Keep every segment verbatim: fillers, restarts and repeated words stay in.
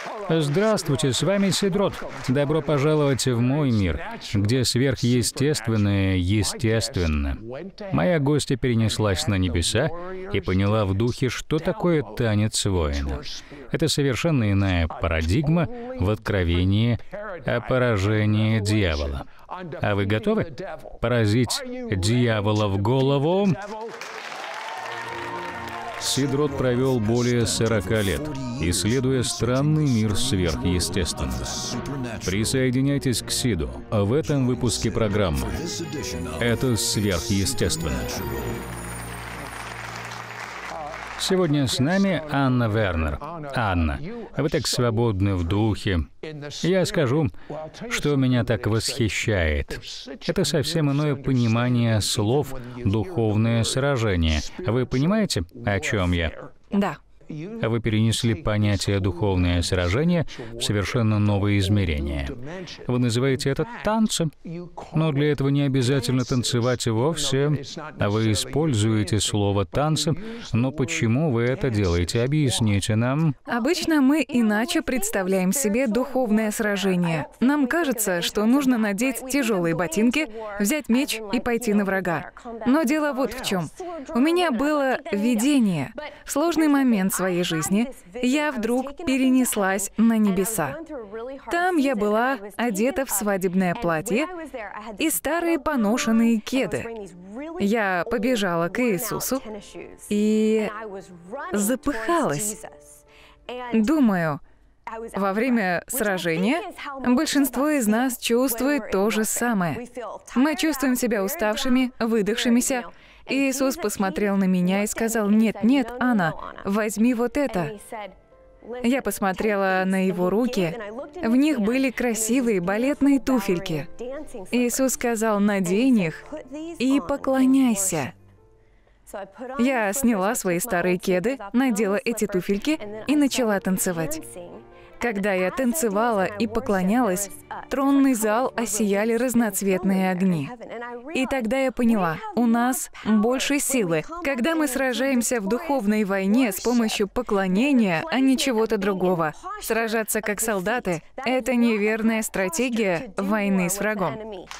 Здравствуйте, с вами Сидрот. Добро пожаловать в мой мир, где сверхъестественное естественно. Моя гостья перенеслась на небеса и поняла в духе, что такое танец воина. Это совершенно иная парадигма в откровении о поражении дьявола. А вы готовы поразить дьявола в голову? Сидрот провел более сорока лет, исследуя странный мир сверхъестественного. Присоединяйтесь к Сиду в этом выпуске программы «Это сверхъестественно». Сегодня с нами Анна Вернер. Анна, вы так свободны в духе. Я скажу, что меня так восхищает. Это совсем иное понимание слов «духовное сражение». Вы понимаете, о чем я? Да. Вы перенесли понятие «духовное сражение» в совершенно новое измерение. Вы называете это танцем, но для этого не обязательно танцевать вовсе. А вы используете слово «танцы», но почему вы это делаете? Объясните нам. Обычно мы иначе представляем себе духовное сражение. Нам кажется, что нужно надеть тяжелые ботинки, взять меч и пойти на врага. Но дело вот в чем. У меня было видение. В сложный момент своей жизни я вдруг перенеслась на небеса. Там я была одета в свадебное платье и старые поношенные кеды. Я побежала к Иисусу и запыхалась. Думаю, во время сражения большинство из нас чувствует то же самое. Мы чувствуем себя уставшими, выдохшимися. Иисус посмотрел на меня и сказал: «Нет, нет, Анна, возьми вот это». Я посмотрела на его руки. В них были красивые балетные туфельки. Иисус сказал: «Надень их и поклоняйся». Я сняла свои старые кеды, надела эти туфельки и начала танцевать. Когда я танцевала и поклонялась, тронный зал осияли разноцветные огни. И тогда я поняла, у нас больше силы, когда мы сражаемся в духовной войне с помощью поклонения, а не чего-то другого. Сражаться как солдаты — это неверная стратегия войны с врагом.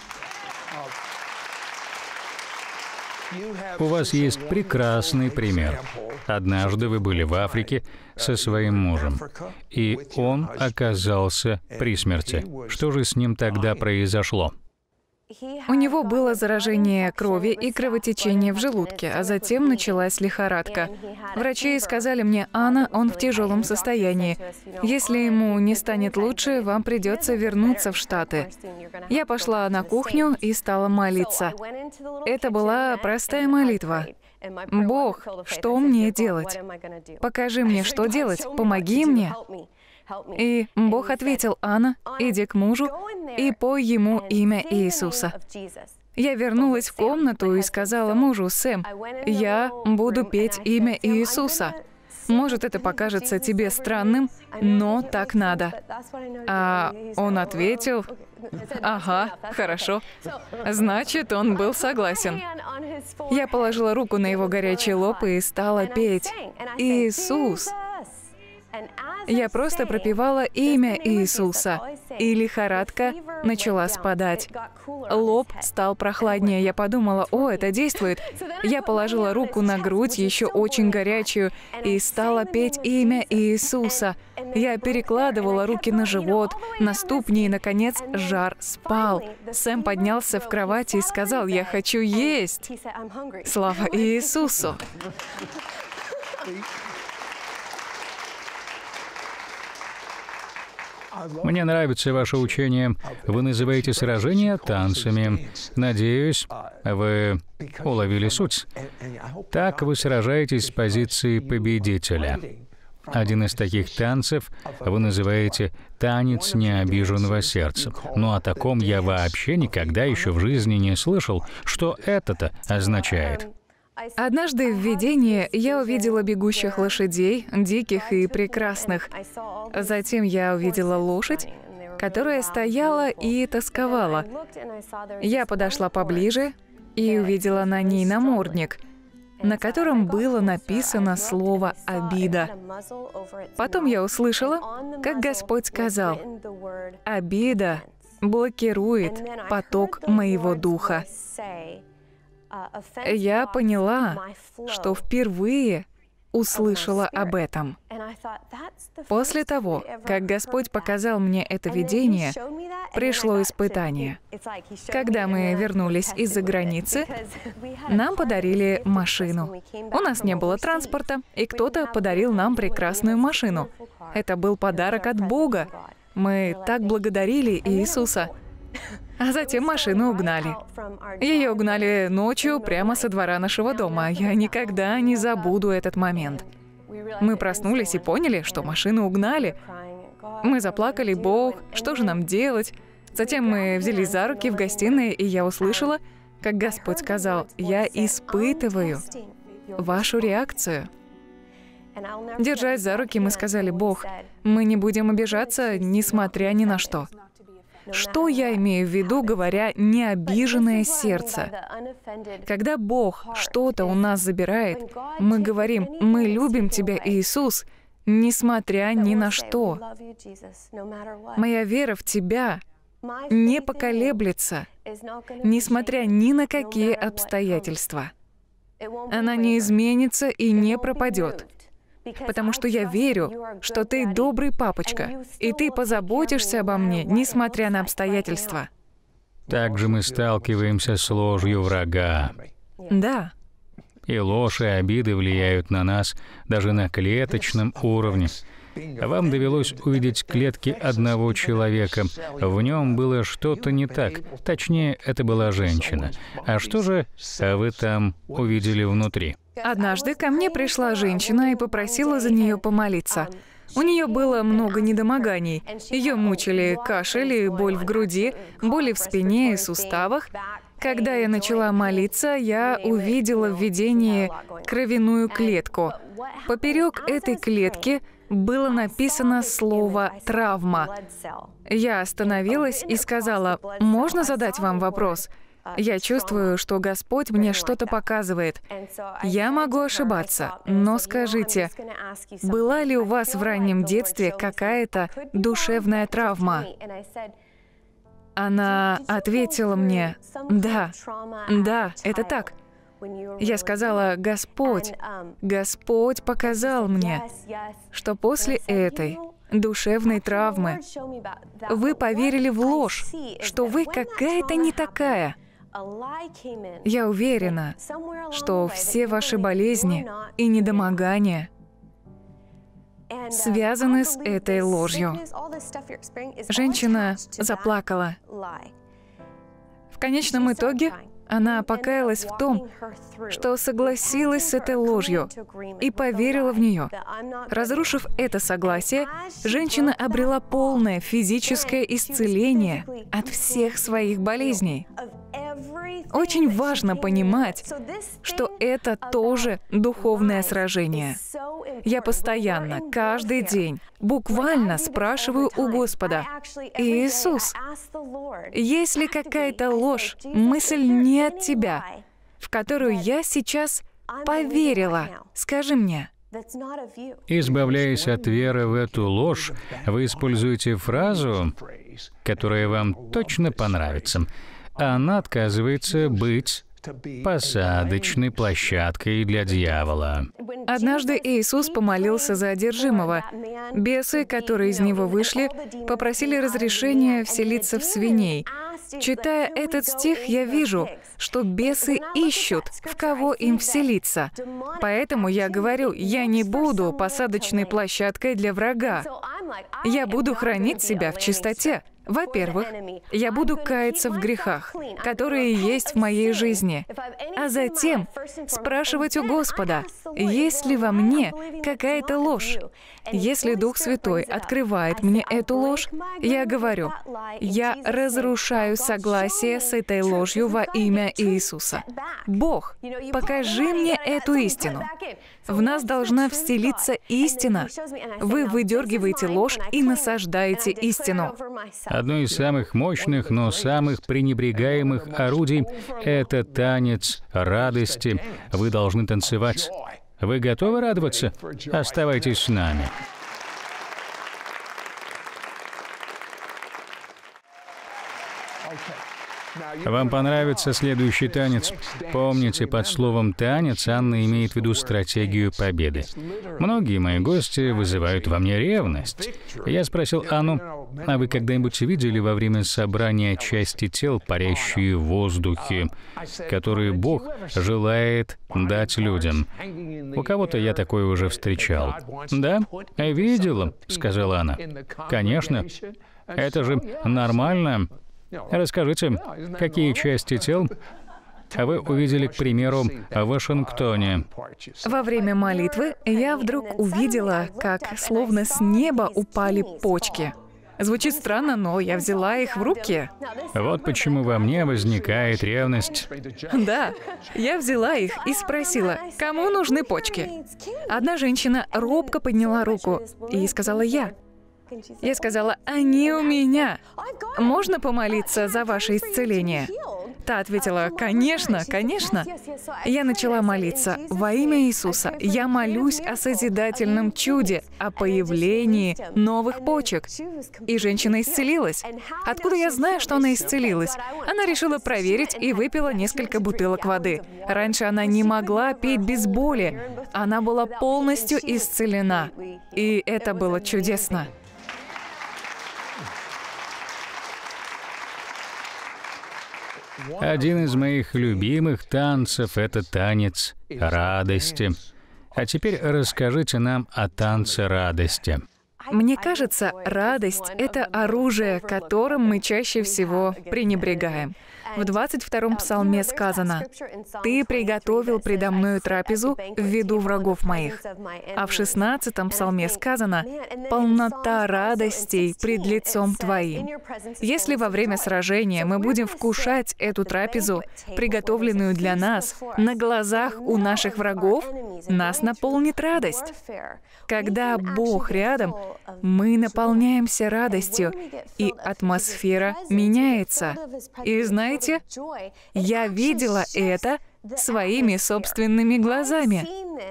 У вас есть прекрасный пример. Однажды вы были в Африке со своим мужем, и он оказался при смерти. Что же с ним тогда произошло? У него было заражение крови и кровотечение в желудке, а затем началась лихорадка. Врачи сказали мне: «Анна, он в тяжелом состоянии. Если ему не станет лучше, вам придется вернуться в Штаты». Я пошла на кухню и стала молиться. Это была простая молитва. «Бог, что мне делать? Покажи мне, что делать. Помоги мне». И Бог ответил: «Анна, иди к мужу и пой ему имя Иисуса». Я вернулась в комнату и сказала мужу: «Сэм, я буду петь имя Иисуса. Может, это покажется тебе странным, но так надо». А он ответил: «Ага, хорошо». Значит, он был согласен. Я положила руку на его горячий лоб и стала петь: «Иисус». Я просто пропевала имя Иисуса, и лихорадка начала спадать. Лоб стал прохладнее. Я подумала: «О, это действует». Я положила руку на грудь, еще очень горячую, и стала петь имя Иисуса. Я перекладывала руки на живот, на ступни, и, наконец, жар спал. Сэм поднялся в кровати и сказал: «Я хочу есть». Слава Иисусу! Мне нравится ваше учение. Вы называете сражения танцами. Надеюсь, вы уловили суть. Так вы сражаетесь с позиции победителя. Один из таких танцев вы называете «танец необиженного сердца». Ну, о таком я вообще никогда еще в жизни не слышал. Что это-то означает? Однажды в видении я увидела бегущих лошадей, диких и прекрасных. Затем я увидела лошадь, которая стояла и тосковала. Я подошла поближе и увидела на ней намордник. на котором было написано слово «обида». Потом я услышала, как Господь сказал: «Обида блокирует поток моего духа». Я поняла, что впервые услышала об этом. После того, как Господь показал мне это видение, пришло испытание. Когда мы вернулись из-за границы, нам подарили машину. У нас не было транспорта, и кто-то подарил нам прекрасную машину. Это был подарок от Бога. Мы так благодарили Иисуса. А затем машину угнали. Ее угнали ночью прямо со двора нашего дома. Я никогда не забуду этот момент. Мы проснулись и поняли, что машину угнали. Мы заплакали: «Бог, что же нам делать?» Затем мы взялись за руки в гостиной, и я услышала, как Господь сказал: «Я испытываю вашу реакцию». Держась за руки, мы сказали: «Бог, мы не будем обижаться, несмотря ни на что». Что я имею в виду, говоря «необиженное сердце»? Когда Бог что-то у нас забирает, мы говорим: «Мы любим Тебя, Иисус, несмотря ни на что». Моя вера в Тебя не поколеблется, несмотря ни на какие обстоятельства. Она не изменится и не пропадет. Потому что я верю, что Ты добрый папочка, и Ты позаботишься обо мне, несмотря на обстоятельства. Также мы сталкиваемся с ложью врага. Да. И ложь и обиды влияют на нас даже на клеточном уровне. Вам довелось увидеть клетки одного человека. В нем было что-то не так. Точнее, это была женщина. А что же вы там увидели внутри? Однажды ко мне пришла женщина и попросила за нее помолиться. У нее было много недомоганий. Ее мучили кашель и боль в груди, боли в спине и суставах. Когда я начала молиться, я увидела в видении кровяную клетку. Поперек этой клетки было написано слово «травма». Я остановилась и сказала: «Можно задать вам вопрос? Я чувствую, что Господь мне что-то показывает. Я могу ошибаться, но скажите, была ли у вас в раннем детстве какая-то душевная травма?» Она ответила мне: «Да, да, это так». Я сказала: «Господь, Господь показал мне, что после этой душевной травмы вы поверили в ложь, что вы какая-то не такая. Я уверена, что все ваши болезни и недомогания связаны с этой ложью». Женщина заплакала. В конечном итоге она покаялась в том, что согласилась с этой ложью и поверила в нее. Разрушив это согласие, женщина обрела полное физическое исцеление от всех своих болезней. Очень важно понимать, что это тоже духовное сражение. Я постоянно, каждый день, буквально спрашиваю у Господа: «Иисус, есть ли какая-то ложь, мысль не от Тебя, в которую я сейчас поверила? Скажи мне». Избавляясь от веры в эту ложь, вы используете фразу, которая вам точно понравится. Она отказывается быть посадочной площадкой для дьявола. Однажды Иисус помолился за одержимого. Бесы, которые из него вышли, попросили разрешения вселиться в свиней. Читая этот стих, я вижу, что бесы ищут, в кого им вселиться. Поэтому я говорю: я не буду посадочной площадкой для врага. Я буду хранить себя в чистоте. Во-первых, я буду каяться в грехах, которые есть в моей жизни, а затем спрашивать у Господа, есть ли во мне какая-то ложь. Если Дух Святой открывает мне эту ложь, я говорю: я разрушаю согласие с этой ложью во имя Иисуса. Бог, покажи мне эту истину. В нас должна вселиться истина. Вы выдергиваете ложь и насаждаете истину. Одно из самых мощных, но самых пренебрегаемых орудий — это танец радости. Вы должны танцевать. Вы готовы радоваться? Оставайтесь с нами. Вам понравится следующий танец? Помните, под словом «танец» Анна имеет в виду стратегию победы. Многие мои гости вызывают во мне ревность. Я спросил Анну: а вы когда-нибудь видели во время собрания части тел, парящие в воздухе, которые Бог желает дать людям? У кого-то я такое уже встречал. «Да, видела», — сказала она. «Конечно. Это же нормально». Расскажите, какие части тел вы увидели, к примеру, в Вашингтоне? Во время молитвы я вдруг увидела, как словно с неба упали почки. Звучит странно, но я взяла их в руки. Вот почему во мне возникает ревность. Да, я взяла их и спросила, кому нужны почки. Одна женщина робко подняла руку и сказала «я». Я сказала: «Они у меня. Можно помолиться за ваше исцеление?» Та ответила: «Конечно, конечно». Я начала молиться: «Во имя Иисуса я молюсь о созидательном чуде, о появлении новых почек». И женщина исцелилась. Откуда я знаю, что она исцелилась? Она решила проверить и выпила несколько бутылок воды. Раньше она не могла пить без боли. Она была полностью исцелена. И это было чудесно. Один из моих любимых танцев — это танец радости. А теперь расскажите нам о танце радости. Мне кажется, радость — это оружие, которым мы чаще всего пренебрегаем. В двадцать втором псалме сказано: «Ты приготовил предо мною трапезу в виду врагов моих». А в шестнадцатом псалме сказано: «Полнота радостей пред лицом Твоим». Если во время сражения мы будем вкушать эту трапезу, приготовленную для нас, на глазах у наших врагов, нас наполнит радость. Когда Бог рядом, мы наполняемся радостью, и атмосфера меняется. И знаете, я видела это своими собственными глазами.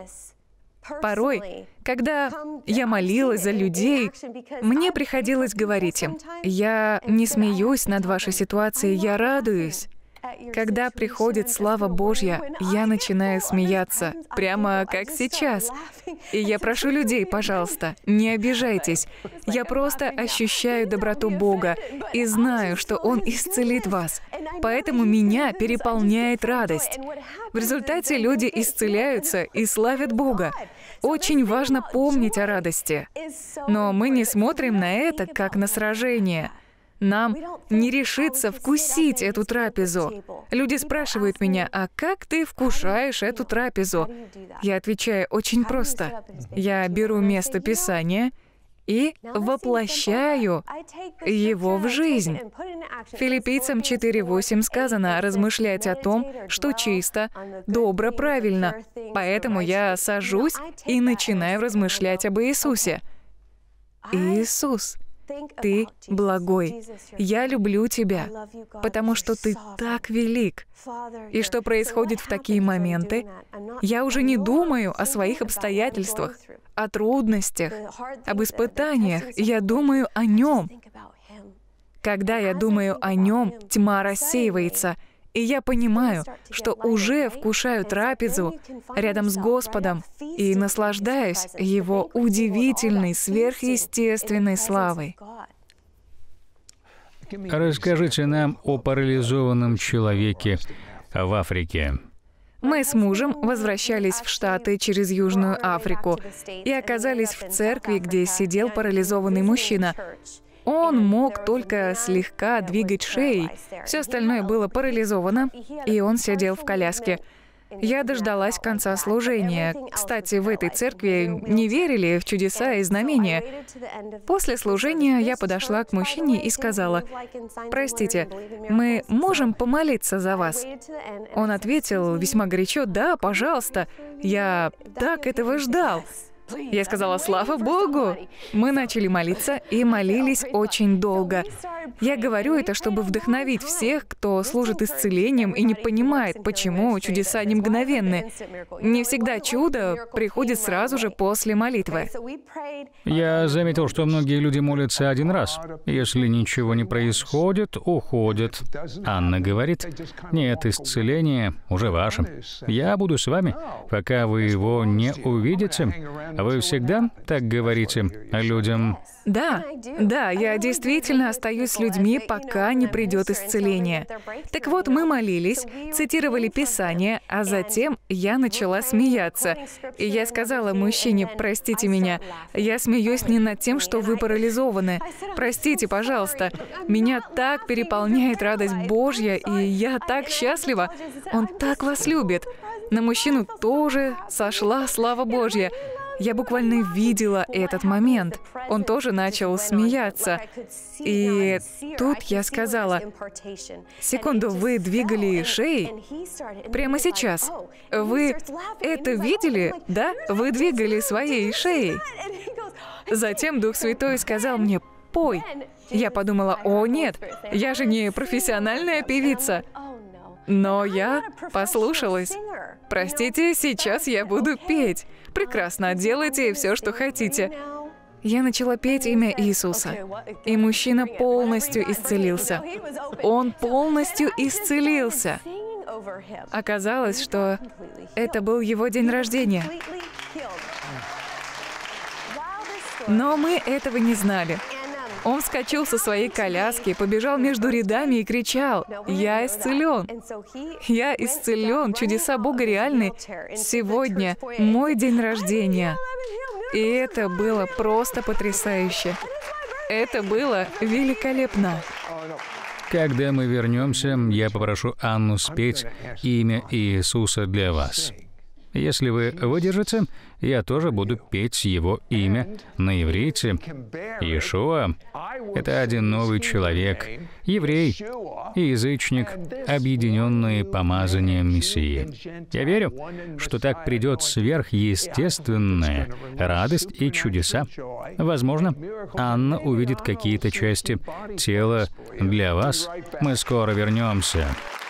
Порой, когда я молилась за людей, мне приходилось говорить им: «Я не смеюсь над вашей ситуацией, я радуюсь». Когда приходит слава Божья, я начинаю смеяться, прямо как сейчас. И я прошу людей: пожалуйста, не обижайтесь. Я просто ощущаю доброту Бога и знаю, что Он исцелит вас. Поэтому меня переполняет радость. В результате люди исцеляются и славят Бога. Очень важно помнить о радости. Но мы не смотрим на это как на сражение. Нам не решиться вкусить эту трапезу. Люди спрашивают меня: «А как ты вкушаешь эту трапезу?» Я отвечаю очень просто. Я беру место Писания и воплощаю его в жизнь. Филиппийцам четыре восемь сказано размышлять о том, что чисто, добро, правильно. Поэтому я сажусь и начинаю размышлять об Иисусе. Иисус, Ты благой. Я люблю Тебя, потому что Ты так велик. И что происходит в такие моменты? Я уже не думаю о своих обстоятельствах, о трудностях, об испытаниях. Я думаю о Нем. Когда я думаю о Нем, тьма рассеивается, и я понимаю, что уже вкушаю трапезу рядом с Господом и наслаждаюсь Его удивительной, сверхъестественной славой. Расскажите нам о парализованном человеке в Африке. Мы с мужем возвращались в Штаты через Южную Африку и оказались в церкви, где сидел парализованный мужчина. Он мог только слегка двигать шеей, все остальное было парализовано, и он сидел в коляске. Я дождалась конца служения. Кстати, в этой церкви не верили в чудеса и знамения. После служения я подошла к мужчине и сказала: «Простите, мы можем помолиться за вас?» Он ответил весьма горячо: «Да, пожалуйста, я так этого ждал». Я сказала: «Слава Богу!» Мы начали молиться и молились очень долго. Я говорю это, чтобы вдохновить всех, кто служит исцелением и не понимает, почему чудеса не мгновенны. Не всегда чудо приходит сразу же после молитвы. Я заметил, что многие люди молятся один раз. Если ничего не происходит, уходят. Анна говорит: «Нет, исцеление уже ваше. Я буду с вами, пока вы его не увидите». Вы всегда так говорите людям? Да, да, я действительно остаюсь с людьми, пока не придет исцеление. Так вот, мы молились, цитировали Писание, а затем я начала смеяться. И я сказала мужчине: «Простите меня, я смеюсь не над тем, что вы парализованы. Простите, пожалуйста. Меня так переполняет радость Божья, и я так счастлива. Он так вас любит». На мужчину тоже сошла слава Божья. Я буквально видела этот момент. Он тоже начал смеяться. И тут я сказала: «Секунду, вы двигали шеей? Прямо сейчас. Вы это видели, да? Вы двигали своей шеей». Затем Дух Святой сказал мне: «Пой». Я подумала: «О, нет, я же не профессиональная певица». Но я послушалась. Простите, сейчас я буду петь. Прекрасно, делайте все, что хотите. Я начала петь имя Иисуса, и мужчина полностью исцелился. Он полностью исцелился. Оказалось, что это был его день рождения. Но мы этого не знали. Он вскочил со своей коляски, побежал между рядами и кричал: «Я исцелен! Я исцелен! Чудеса Бога реальны! Сегодня мой день рождения!» И это было просто потрясающе. Это было великолепно. Когда мы вернемся, я попрошу Анну спеть имя Иисуса для вас. Если вы выдержите, я тоже буду петь его имя на иврите. Иешуа — это один новый человек, еврей и язычник, объединенные помазанием Мессии. Я верю, что так придет сверхъестественная радость и чудеса. Возможно, Анна увидит какие-то части тела для вас. Мы скоро вернемся.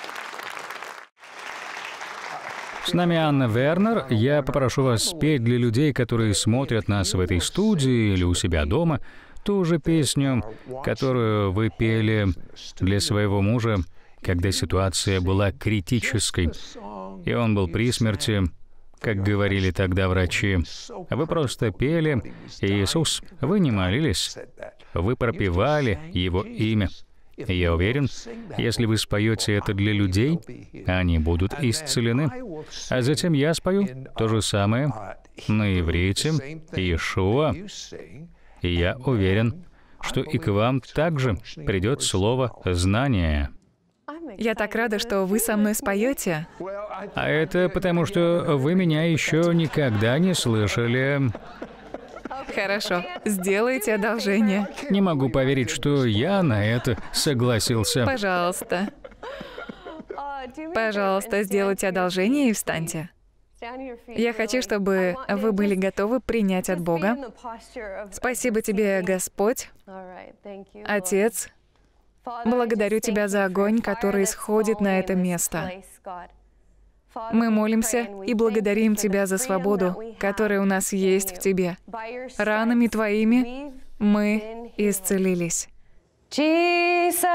С нами Анна Вернер. Я попрошу вас спеть для людей, которые смотрят нас в этой студии или у себя дома, ту же песню, которую вы пели для своего мужа, когда ситуация была критической, и он был при смерти, как говорили тогда врачи. Вы просто пели «Иисус», вы не молились, вы пропевали Его имя. Я уверен, если вы споете это для людей, они будут исцелены. А затем я спою то же самое на иврите «Иешуа». И я уверен, что и к вам также придет слово «знание». Я так рада, что вы со мной споете. А это потому, что вы меня еще никогда не слышали. Хорошо, сделайте одолжение. Не могу поверить, что я на это согласился. Пожалуйста. Пожалуйста, сделайте одолжение и встаньте. Я хочу, чтобы вы были готовы принять от Бога. Спасибо тебе, Господь, Отец. Благодарю Тебя за огонь, который исходит на это место. Мы молимся и благодарим Тебя за свободу, которая у нас есть в Тебе. Ранами Твоими мы исцелились. Jesus,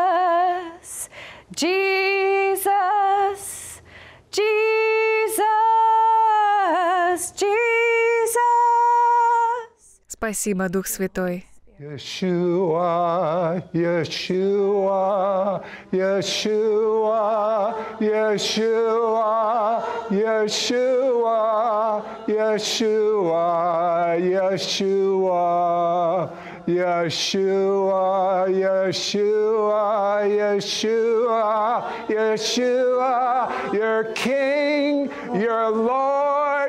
Jesus, Jesus, Jesus. Спасибо, Дух Святой. Yeshua, Yeshua, Yeshua, Yeshua, Yeshua, Yeshua, Yeshua, Yeshua, Yeshua, Yeshua, Yeshua, your King, your Lord,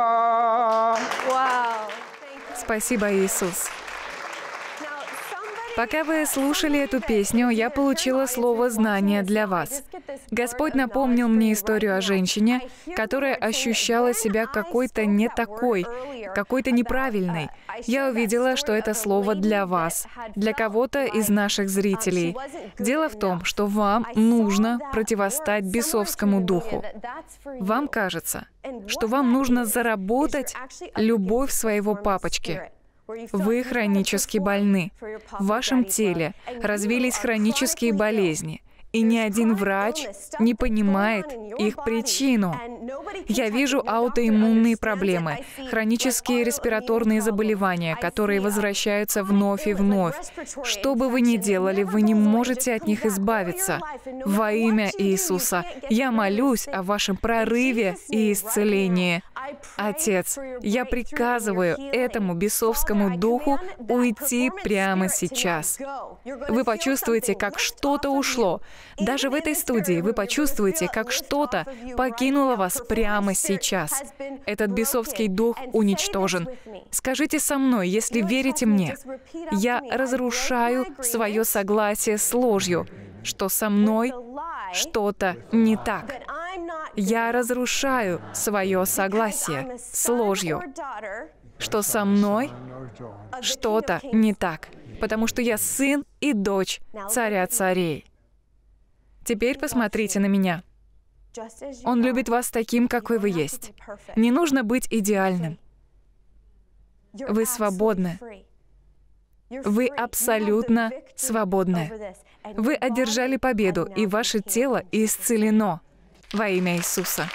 Yeshua. Wow. Спасибо, Иисус. Пока вы слушали эту песню, я получила слово «знание» для вас. Господь напомнил мне историю о женщине, которая ощущала себя какой-то не такой, какой-то неправильной. Я увидела, что это слово для вас, для кого-то из наших зрителей. Дело в том, что вам нужно противостать бесовскому духу. Вам кажется, что вам нужно заработать любовь своего папочки. Вы хронически больны. В вашем теле развились хронические болезни, и ни один врач не понимает их причину. Я вижу аутоиммунные проблемы, хронические респираторные заболевания, которые возвращаются вновь и вновь. Что бы вы ни делали, вы не можете от них избавиться. Во имя Иисуса я молюсь о вашем прорыве и исцелении. Отец, я приказываю этому бесовскому духу уйти прямо сейчас. Вы почувствуете, как что-то ушло. Даже в этой студии вы почувствуете, как что-то покинуло вас прямо сейчас. Этот бесовский дух уничтожен. Скажите со мной, если верите мне. Я разрушаю свое согласие с ложью, что со мной что-то не так. Я разрушаю свое согласие с ложью, что со мной что-то не так, потому что я сын и дочь царя царей. Теперь посмотрите на меня. Он любит вас таким, какой вы есть. Не нужно быть идеальным. Вы свободны. Вы абсолютно свободны. Вы одержали победу, и ваше тело исцелено во имя Иисуса.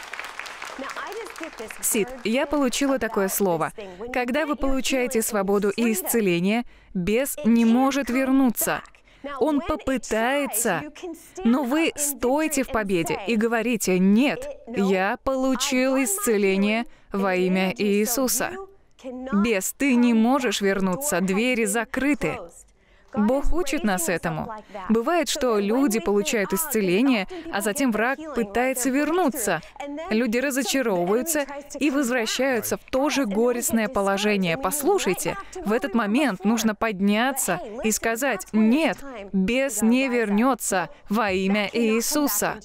Сид, я получила такое слово. Когда вы получаете свободу и исцеление, бес не может вернуться. Он попытается, но вы стоите в победе и говорите: «Нет, я получил исцеление во имя Иисуса». Бес, ты не можешь вернуться, двери закрыты. Бог учит нас этому. Бывает, что люди получают исцеление, а затем враг пытается вернуться. Люди разочаровываются и возвращаются в то же горестное положение. Послушайте, в этот момент нужно подняться и сказать: «Нет, бес не вернется во имя Иисуса».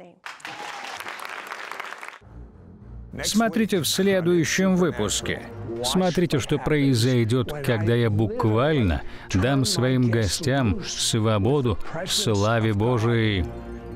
Смотрите в следующем выпуске. Смотрите, что произойдет, когда я буквально дам своим гостям свободу в славе Божией.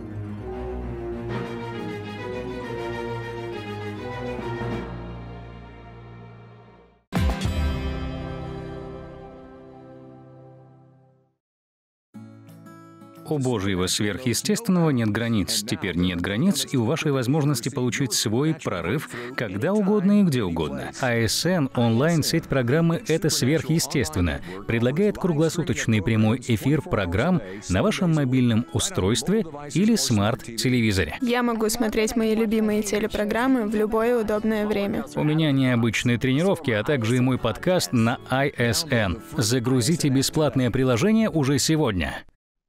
У Божьего сверхъестественного нет границ. Теперь нет границ и у вашей возможности получить свой прорыв когда угодно и где угодно. а эс эн онлайн-сеть программы «Это сверхъестественно» предлагает круглосуточный прямой эфир программ на вашем мобильном устройстве или смарт-телевизоре. Я могу смотреть мои любимые телепрограммы в любое удобное время. У меня необычные тренировки, а также и мой подкаст на ай эс эн. Загрузите бесплатное приложение уже сегодня.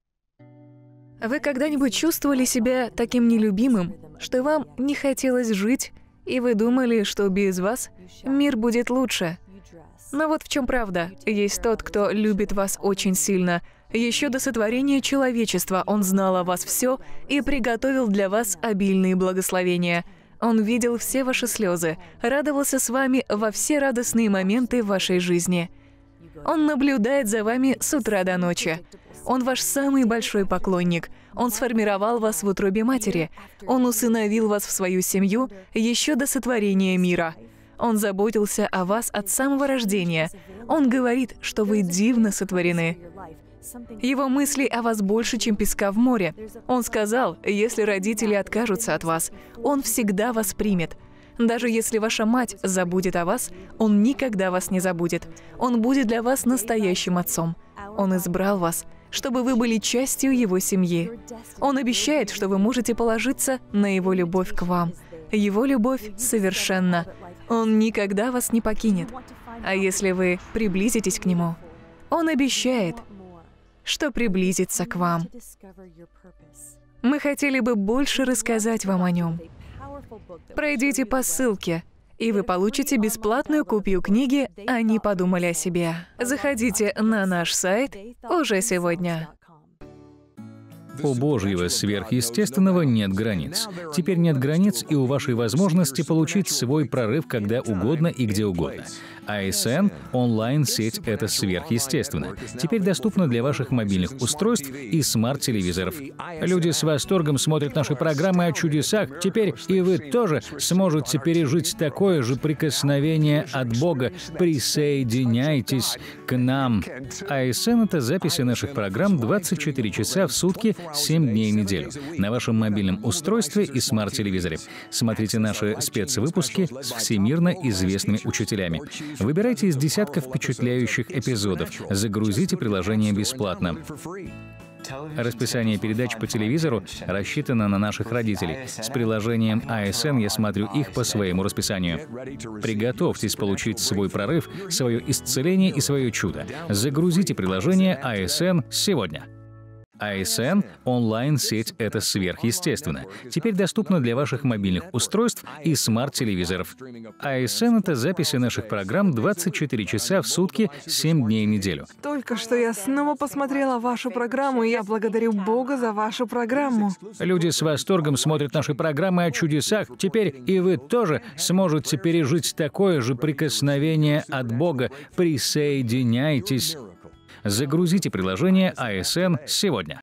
Вы когда-нибудь чувствовали себя таким нелюбимым, что вам не хотелось жить, и вы думали, что без вас мир будет лучше? Но вот в чем правда. Есть тот, кто любит вас очень сильно. Еще до сотворения человечества Он знал о вас все и приготовил для вас обильные благословения. Он видел все ваши слезы, радовался с вами во все радостные моменты вашей жизни. Он наблюдает за вами с утра до ночи. Он ваш самый большой поклонник. Он сформировал вас в утробе матери. Он усыновил вас в свою семью еще до сотворения мира. Он заботился о вас от самого рождения. Он говорит, что вы дивно сотворены. Его мысли о вас больше, чем песка в море. Он сказал, если родители откажутся от вас, Он всегда вас примет. Даже если ваша мать забудет о вас, Он никогда вас не забудет. Он будет для вас настоящим отцом. Он избрал вас, чтобы вы были частью Его семьи. Он обещает, что вы можете положиться на Его любовь к вам. Его любовь совершенна. Он никогда вас не покинет. А если вы приблизитесь к Нему, Он обещает, что приблизится к вам. Мы хотели бы больше рассказать вам о Нем. Пройдите по ссылке и вы получите бесплатную копию книги «Они подумали о себе». Заходите на наш сайт уже сегодня. У Божьего сверхъестественного нет границ. Теперь нет границ и у вашей возможности получить свой прорыв когда угодно и где угодно. эй эс эн онлайн-сеть — это сверхъестественно. Теперь доступна для ваших мобильных устройств и смарт-телевизоров. Люди с восторгом смотрят наши программы о чудесах. Теперь и вы тоже сможете пережить такое же прикосновение от Бога. Присоединяйтесь к нам. эй эс эн — это записи наших программ двадцать четыре часа в сутки, семь дней в неделю на вашем мобильном устройстве и смарт-телевизоре. Смотрите наши спецвыпуски с всемирно известными учителями. Выбирайте из десятка впечатляющих эпизодов. Загрузите приложение бесплатно. Расписание передач по телевизору рассчитано на наших родителей. С приложением эй эс эн я смотрю их по своему расписанию. Приготовьтесь получить свой прорыв, свое исцеление и свое чудо. Загрузите приложение эй эс эн сегодня. эй эс эн онлайн-сеть — это сверхъестественно. Теперь доступна для ваших мобильных устройств и смарт-телевизоров. эй эс эн — это записи наших программ двадцать четыре часа в сутки, семь дней в неделю. Только что я снова посмотрела вашу программу, и я благодарю Бога за вашу программу. Люди с восторгом смотрят наши программы о чудесах. Теперь и вы тоже сможете пережить такое же прикосновение от Бога. Присоединяйтесь. Загрузите приложение эй эс эн сегодня.